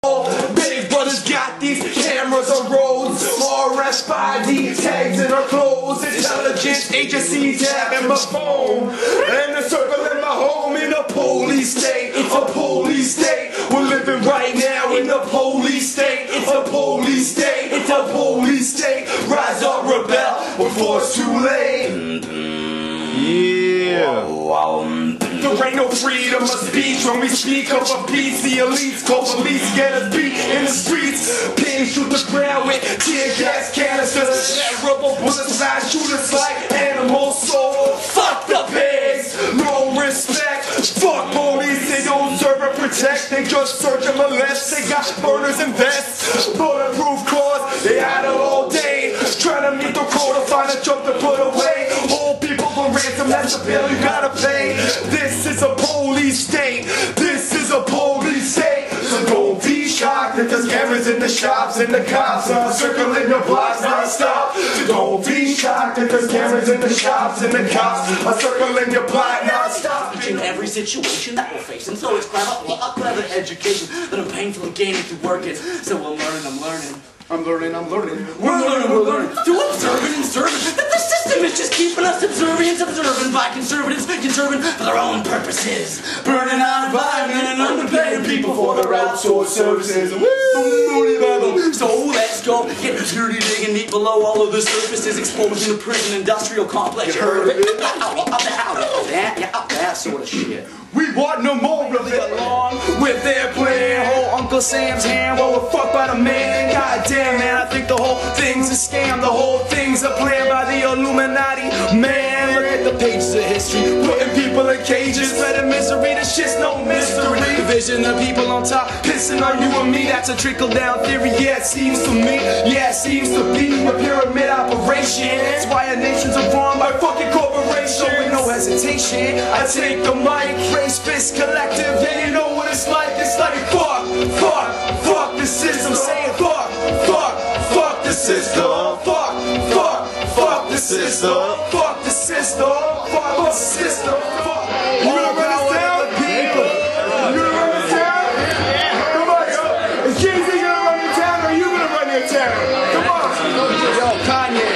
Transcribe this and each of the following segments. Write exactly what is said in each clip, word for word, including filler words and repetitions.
Big brothers got these cameras on roads, R S I D tags in our clothes, intelligence agencies having my phone, and the circle in my home in a police state, a police state. We're living right now in a police state, a police state, a police state. Rise up, rebel before it's too late. Yeah. There ain't no freedom of speech when we speak of a peace. The elites call police, get us beat in the streets. Pins shoot the ground with tear gas canisters. Rubber bullets fly, shoot us like animals. So fuck the pigs, no respect. Fuck police, they don't serve and protect. They just search and molest. They got burners and vests, bulletproof cars. They had it all day, trying to meet the code to find a joke to put away. Hold people for ransom, that's the bill you gotta pay. This is a police state. This is a police state. So don't be shocked if there's cameras in the shops and the cops are circling your blocks non-stop. Don't be shocked if there's cameras in the shops and the cops are circling your block non-stop. In every situation that we're facing, so it's clever, a clever education that I'm painfully gaining through working. So I'm learning, I'm learning. I'm learning, I'm learning. We're learning, we're learning. Through observing and serving. That the system is just keeping us observant, observing by conservatives, conserving for their own purposes. Burning our environment and underpaying people for their outsourced services. So let's go get dirty, digging deep below all of the surfaces, exposing the prison industrial complex. You heard of it? Yeah, that sort of shit. We want no more of it along with their plan. Hold Uncle Sam's hand while we're fucked by the man. God damn, man, I think the whole thing's a scam. The whole thing's a plan by the Illuminati. Man, look at the pages of history, putting people in cages, spreading misery. This shit's no mystery. Division of people on top, pissing on you and me. That's a trickle-down theory, yeah, it seems to me. Yeah, it seems to be a pyramid operation. That's why our nations are run by fucking corporations. So with no hesitation, I take the mic, raise fist collective. Yeah, you know what it's like. It's like fuck, fuck, fuck the system. Saying fuck, fuck, fuck the system. Fuck, fuck, fuck the system. Fuck the system. Fuck the system. Fuck. You gonna run this down? People. You gonna run this town? Come on, yo. Is Jay-Z gonna run your town or are you gonna run your town? Come on. Yo, Kanye.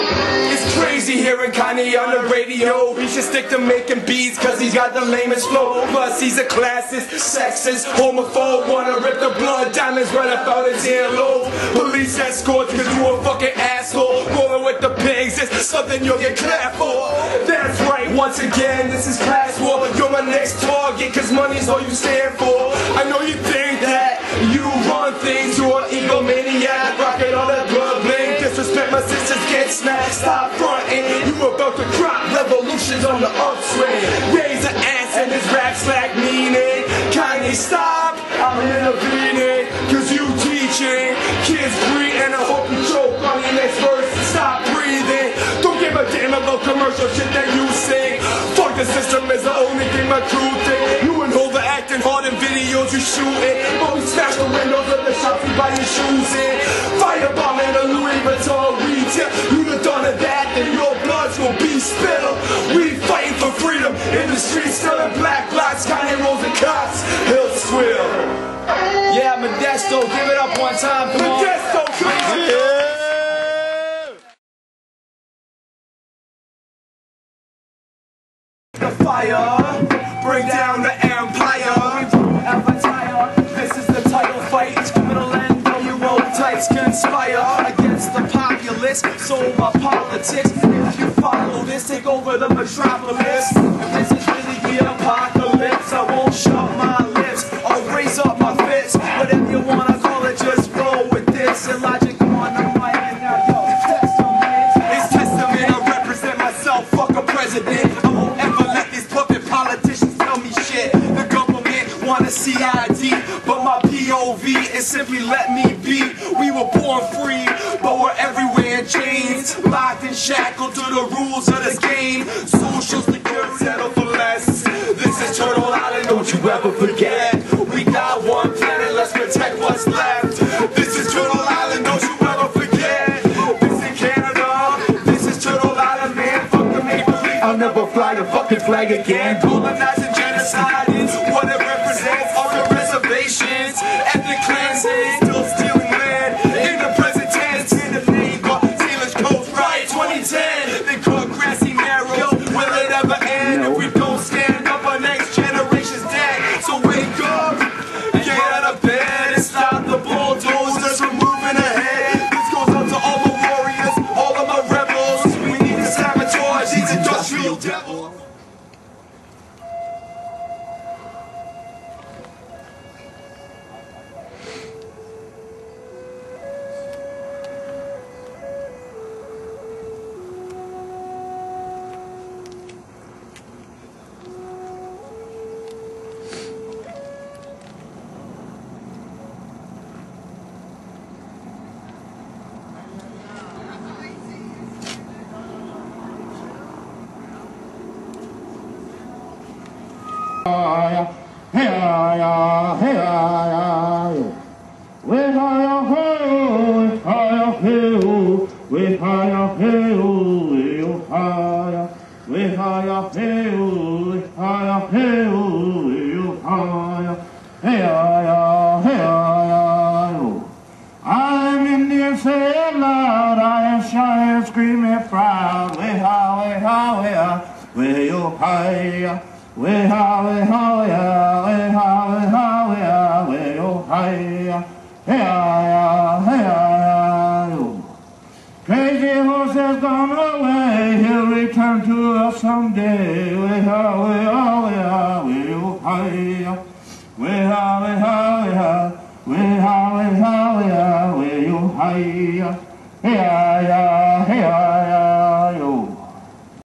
It's crazy hearing Kanye on the radio. He should stick to making beats cause he's got the lamest flow. Plus he's a classist, sexist, homophobe. Wanna rip the blood diamonds right up out his earlobe. Police escorts cause you a fucking asshole. Rolling with the pigs is something you'll get clapped for. That's right, once again this is class war. You're my next target cause money's all you stand for. I know you think that you run things, you're an egomaniac, rocking all that blood bling. Disrespect my sisters get smacked, stop fronting. You about to crop revolutions on the upswing. Raise an ass and his rap slack meaning. Kanye stop, I'm intervening. Cause you teaching kids breathe and I hope you choke on your next verse. Stop breathing. Don't give a damn about commercial shit that you sing. Fuck the system is the only thing my crew think. You and Hova acting hard in videos you shooting. But we smash the windows of the shops we buy your shoes in. Firebombing the Louis Vuitton retail. You done done of that, then your blood's gonna be spilled. We fighting for freedom in the streets, selling black blocks, Kanye rolls and cops. He'll swill. Yeah, Modesto, give it up one time, come on. Modesto, come on. Yeah. The fire, bring down the empire. Avatar, this is the title fight. Criminal and W O types conspire against the populace. So my politics, if you follow this, take over the metropolis. If this is really the apocalypse, I won't shut my lips. I'll raise up my fists. Whatever you wanna call it, just roll with this. Illogic on the mic and now yo, testament. It's testament, I represent myself, fuck a president. I won't ever let these puppet politicians tell me shit. The government wanna C I D, but my P O V is simply let me be. We were born free, but we're everywhere in chains. Locked and shackled to the rules of this game. Social security, settle for less. This is Turtle Island, don't you ever forget. We got one planet, let's protect what's left. This is Turtle Island, don't you ever forget. This is Canada, this is Turtle Island, man. Fuck the maple leaf, I'll never fly the fucking flag again. Colonizing genocide is what it represents. All the reservations, ethnic cleanse, hi ya, hey ya, yo. We hi ya, hey, we hi ya, hey, we hi ya, hey, we hi ya, we hi ya, hey, we hi ya, hey, we hi ya, hey ya, hey ya, yo. I'm Indian, say it loud, I am shy and screaming proud. We ha, we ha, we ha, we yo hi ya. We ha, we ha, we ha, we ha, we ha, we ha, we yo hi ya. Hey ya, hey ya, yo. Crazy horse has gone away, he'll return to us someday. We ha, we ha, we ha, we yo hi ya. We ha, we ha, we ha, we ha, we ha, we ha, we yo hi ya. Hey ya,